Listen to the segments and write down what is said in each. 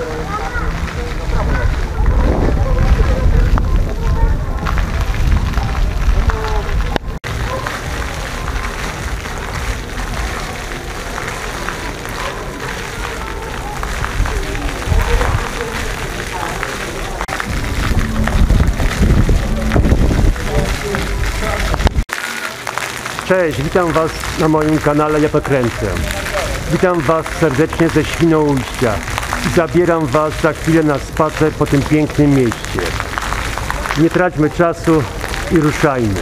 Cześć, witam Was na moim kanale Ja to kręcę. Witam Was serdecznie ze Świnoujścia i zabieram Was za chwilę na spacer po tym pięknym mieście. Nie traćmy czasu i ruszajmy.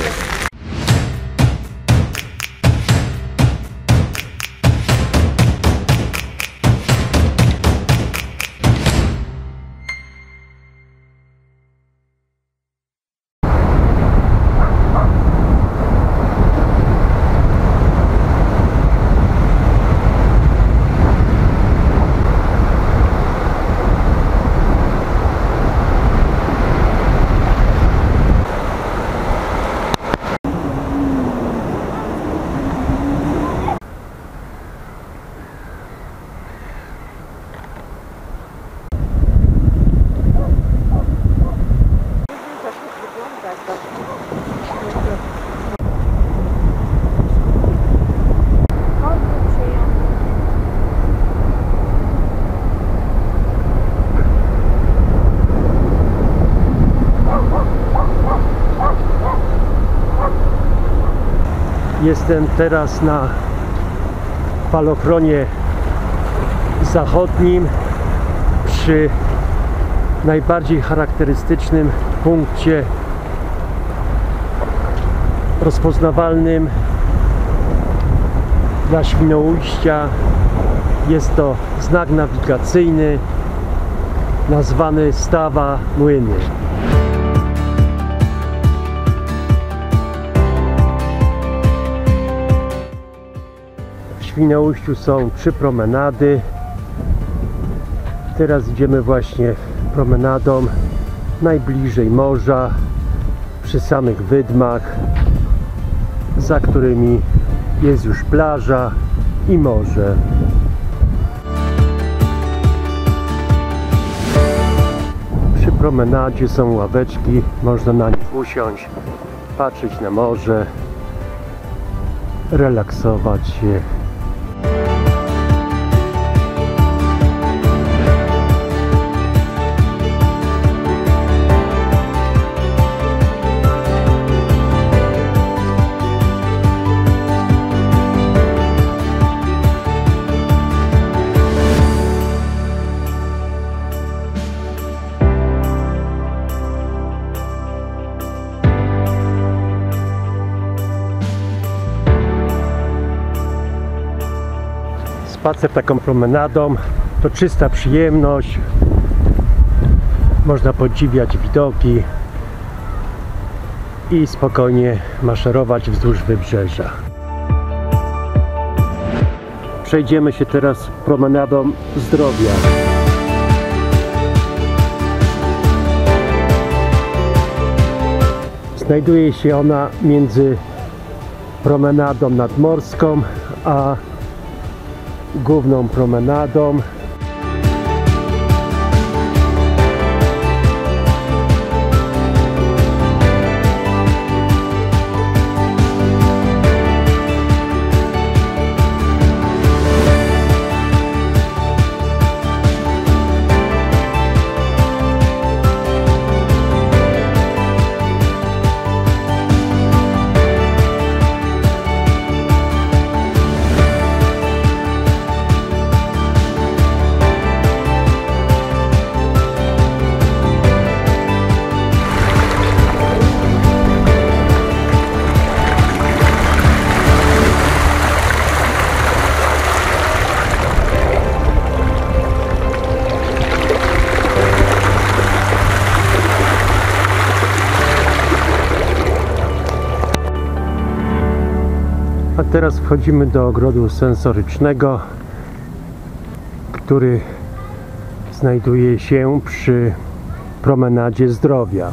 Jestem teraz na falochronie zachodnim przy najbardziej charakterystycznym punkcie rozpoznawalnym dla Świnoujścia. Jest to znak nawigacyjny nazwany Stawa Młyny. W Świnoujściu są 3 promenady. Teraz idziemy właśnie promenadą najbliżej morza, przy samych wydmach, za którymi jest już plaża i morze. Przy promenadzie są ławeczki, można na nich usiąść, patrzeć na morze, relaksować się. Spacer taką promenadą to czysta przyjemność. Można podziwiać widoki i spokojnie maszerować wzdłuż wybrzeża. Przejdziemy się teraz promenadą Zdrowia. Znajduje się ona między promenadą nadmorską a główną promenadą. A teraz wchodzimy do ogrodu sensorycznego, który znajduje się przy promenadzie Zdrowia.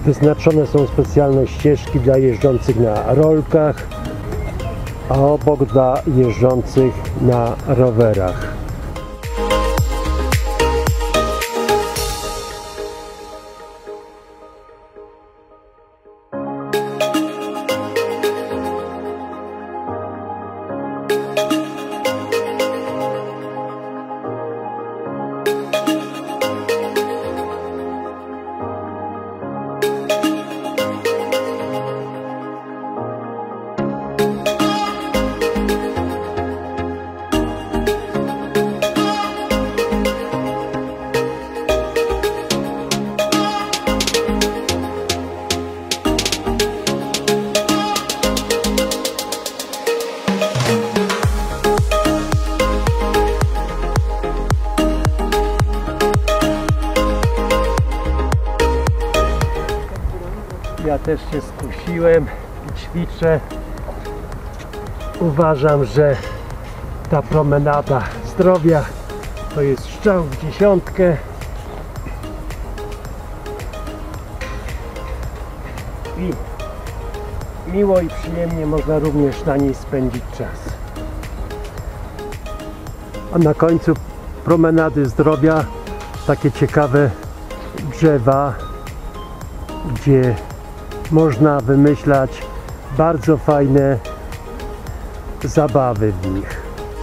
Wyznaczone są specjalne ścieżki dla jeżdżących na rolkach, a obok dla jeżdżących na rowerach. Ja też się skusiłem i ćwiczę. Uważam, że ta promenada zdrowia to jest strzał w dziesiątkę. I miło i przyjemnie można również na niej spędzić czas. A na końcu promenady zdrowia takie ciekawe drzewa, gdzie można wymyślać bardzo fajne zabawy w nich.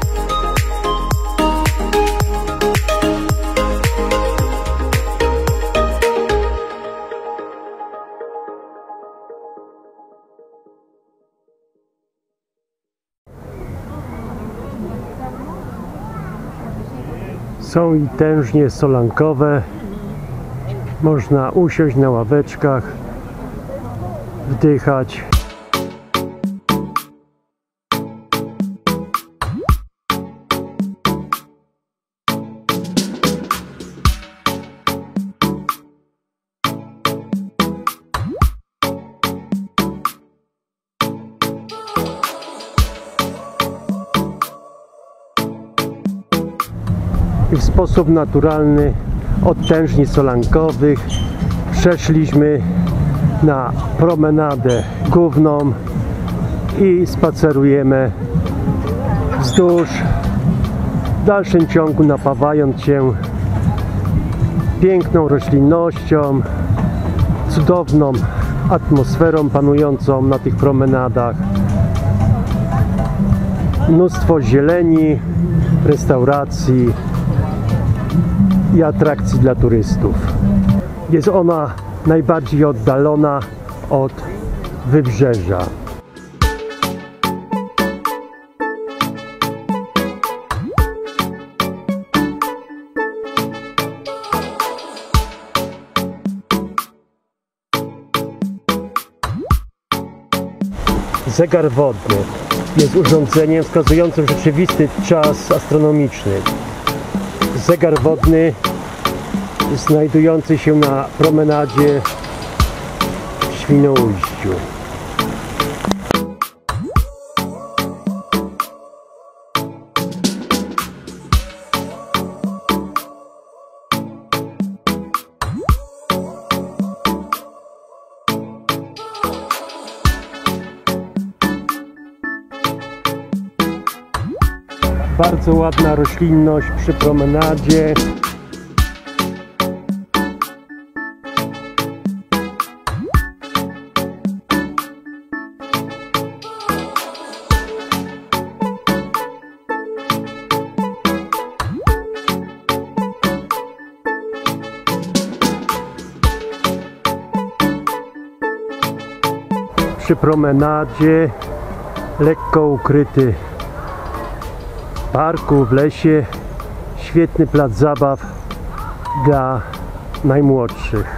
Są i tężnie solankowe. Można usiąść na ławeczkach, wdychać. I w sposób naturalny od tężni solankowych przeszliśmy na promenadę główną i spacerujemy wzdłuż, w dalszym ciągu napawając się piękną roślinnością, cudowną atmosferą panującą na tych promenadach. Mnóstwo zieleni, restauracji i atrakcji dla turystów. Jest ona najbardziej oddalona od wybrzeża. Zegar wodny jest urządzeniem wskazującym rzeczywisty czas astronomiczny. Zegar wodny znajdujący się na promenadzie w Świnoujściu. Bardzo ładna roślinność przy promenadzie. Przy promenadzie, lekko ukryty w parku, w lesie, świetny plac zabaw dla najmłodszych.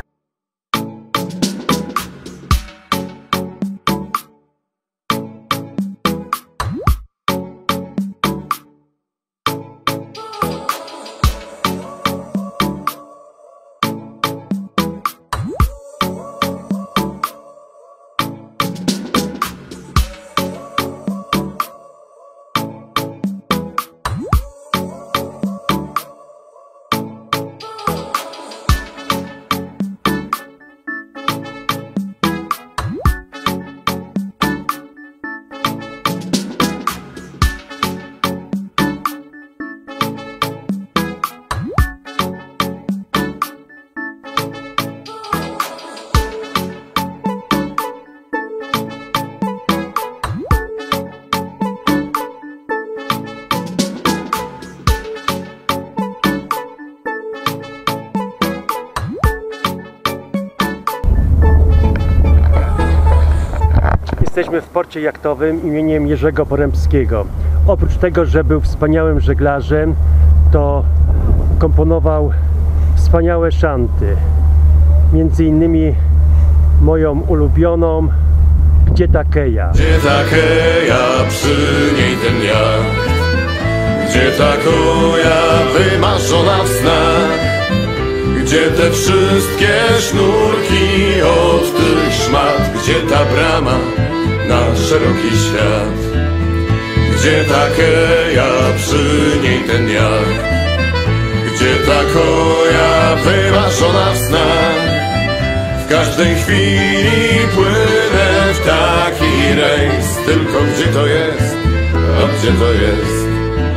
Jesteśmy w porcie jachtowym imieniem Jerzego Porębskiego. Oprócz tego, że był wspaniałym żeglarzem, to komponował wspaniałe szanty. Między innymi moją ulubioną Gdzie ta Keja? Gdzie ta Keja, przy niej ten jacht? Gdzie ta koja wymarzona w snach? Gdzie te wszystkie sznurki od tych szmat? Gdzie ta brama na szeroki świat? Gdzie ta Keja, przy niej ten jacht? Gdzie ta koja wymarzona w snach? W każdej chwili płynę w taki rejs. Tylko gdzie to jest? A gdzie to jest?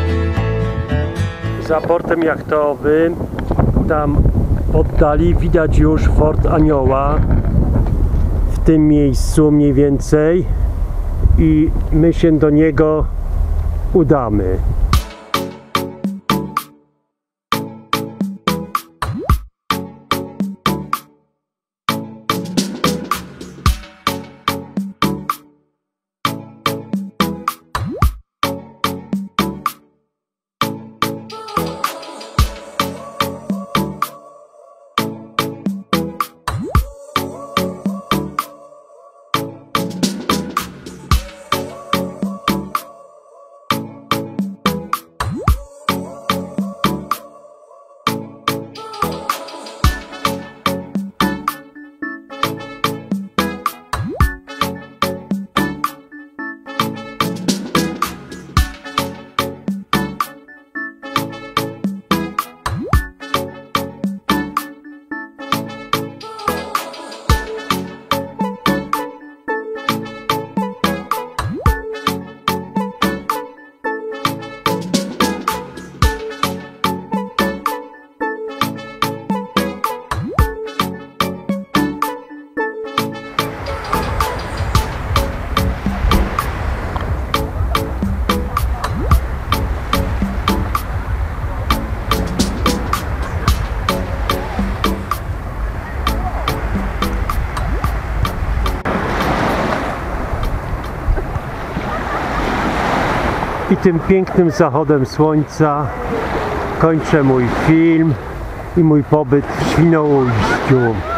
Za portem jachtowym, tam w oddali widać już Fort Anioła, w tym miejscu mniej więcej, i my się do niego udamy. I tym pięknym zachodem słońca kończę mój film i mój pobyt w Świnoujściu.